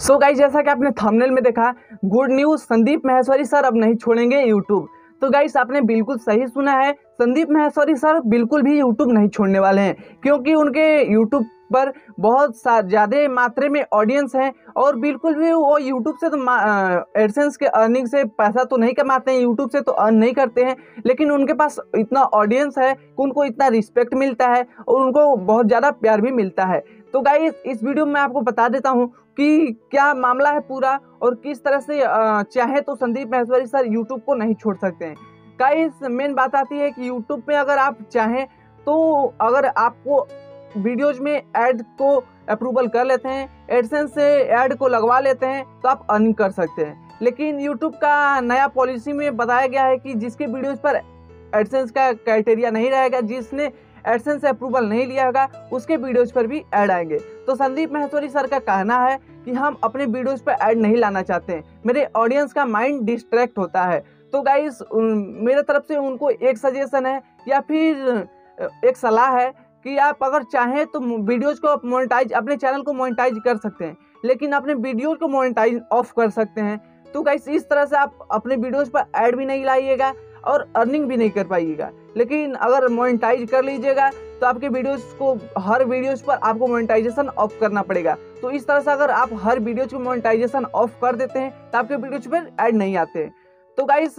So guys, जैसा कि आपने थंबनेल में देखा, good news, Sandeep Maheshwari sir अब नहीं छोड़ेंगे यूट्यूब। तो गाइस, आपने बिल्कुल सही सुना है, संदीप माहेश्वरी सर बिल्कुल भी यूट्यूब नहीं छोड़ने वाले हैं, क्योंकि उनके यूट्यूब पर बहुत ज़्यादा मात्रा में ऑडियंस है और बिल्कुल भी वो यूट्यूब से तो एडसेंस के अर्निंग से पैसा तो नहीं कमाते हैं, यूट्यूब से तो अर्न नहीं करते हैं, लेकिन उनके पास इतना ऑडियंस है कि उनको इतना रिस्पेक्ट मिलता है और उनको बहुत ज़्यादा प्यार भी मिलता है। तो गाइस, इस वीडियो में आपको बता देता हूँ कि क्या मामला है पूरा और किस तरह से चाहे तो संदीप माहेश्वरी सर यूट्यूब को नहीं छोड़ सकते हैं। गाइस, मेन बात आती है कि यूट्यूब में अगर आप चाहें तो अगर आपको वीडियोज में ऐड को अप्रूवल कर लेते हैं, एडसेंस से ऐड को लगवा लेते हैं, तो आप अर्निंग कर सकते हैं। लेकिन यूट्यूब का नया पॉलिसी में बताया गया है कि जिसके वीडियोज पर एडसेंस का क्राइटेरिया नहीं रहेगा, जिसने एडसेंस से अप्रूवल नहीं लिया होगा, उसके वीडियोज पर भी ऐड आएंगे। तो संदीप माहेश्वरी सर का कहना है कि हम अपने वीडियोज पर ऐड नहीं लाना चाहते हैं, मेरे ऑडियंस का माइंड डिस्ट्रैक्ट होता है। तो गाइस, मेरे तरफ से उनको एक सजेशन है या फिर एक सलाह है कि आप अगर चाहें तो वीडियोज को मोनेटाइज, अपने चैनल को मोनेटाइज कर सकते हैं, लेकिन अपने वीडियोज को मोनेटाइज ऑफ कर सकते हैं। तो गाइस, इस तरह से आप अपने वीडियोज पर ऐड भी नहीं लाइएगा और अर्निंग भी नहीं कर पाइएगा। लेकिन अगर मोनेटाइज कर लीजिएगा तो आपके वीडियोज को, हर वीडियोज पर आपको मोनेटाइजेशन ऑफ करना पड़ेगा। तो इस तरह से अगर आप हर वीडियोज को मोनेटाइजेशन ऑफ कर देते हैं तो आपके वीडियोज पर ऐड नहीं आते हैं। तो गाइस,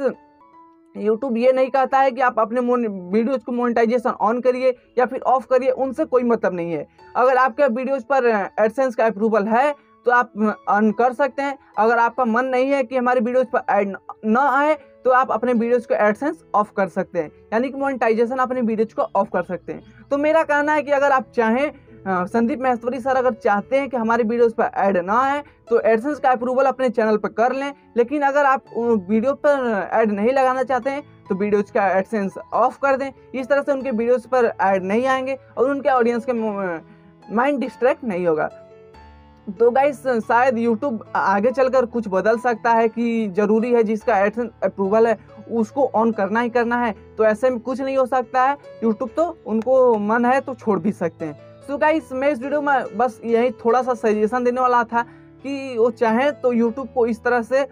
यूट्यूब ये नहीं कहता है कि आप अपने वीडियोज को मोनेटाइजेशन ऑन करिए या फिर ऑफ करिए, उनसे कोई मतलब नहीं है। अगर आपके वीडियोज पर एडसेंस का अप्रूवल है तो आप अर्न कर सकते हैं। अगर आपका मन नहीं है कि हमारे वीडियोज पर ऐड न आए तो आप अपने वीडियोज को एडसेंस ऑफ कर सकते हैं, यानी कि मोनेटाइजेशन अपने वीडियोज को ऑफ कर सकते हैं। तो मेरा कहना है कि अगर आप चाहें, संदीप माहेश्वरी सर अगर चाहते हैं कि हमारे वीडियोस पर ऐड ना आए तो एडसेंस का अप्रूवल अपने चैनल पर कर लें। लेकिन अगर आप वीडियो पर ऐड नहीं लगाना चाहते हैं तो वीडियोज का एडसेंस ऑफ कर दें। इस तरह से उनके वीडियोस पर ऐड नहीं आएंगे और उनके ऑडियंस के माइंड डिस्ट्रैक्ट नहीं होगा। तो गाइस, शायद यूट्यूब आगे चलकर कुछ बदल सकता है कि ज़रूरी है जिसका एडसेंस अप्रूवल है उसको ऑन करना ही करना है। तो ऐसे में कुछ नहीं हो सकता है, यूट्यूब तो उनको मन है तो छोड़ भी सकते हैं। सो गाइस, मैं इस वीडियो में बस यही थोड़ा सा सजेशन देने वाला था कि वो चाहें तो यूट्यूब को इस तरह से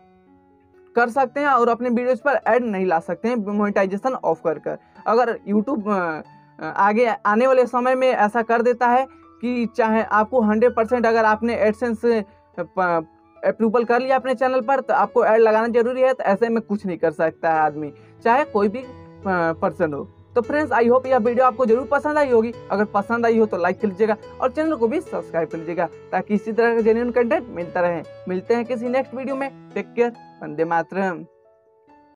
कर सकते हैं और अपने वीडियोज पर ऐड नहीं ला सकते हैं मोनेटाइजेशन ऑफ कर। अगर यूट्यूब आगे आने वाले समय में ऐसा कर देता है कि चाहे आपको 100% अगर आपने एडसेंस अप्रूवल कर लिया अपने चैनल पर तो आपको ऐड लगाना जरूरी है, तो ऐसे में कुछ नहीं कर सकता है आदमी, चाहे कोई भी पर्सन हो। तो फ्रेंड्स, आई होप यह वीडियो आपको जरूर पसंद आई होगी। अगर पसंद आई हो तो लाइक कर लीजिएगा और चैनल को भी सब्सक्राइब कर लीजिएगा ताकि इसी तरह का जेन्युइन कंटेंट मिलता रहे। मिलते हैं किसी नेक्स्ट वीडियो में। टेक केयर, वंदे मातरम।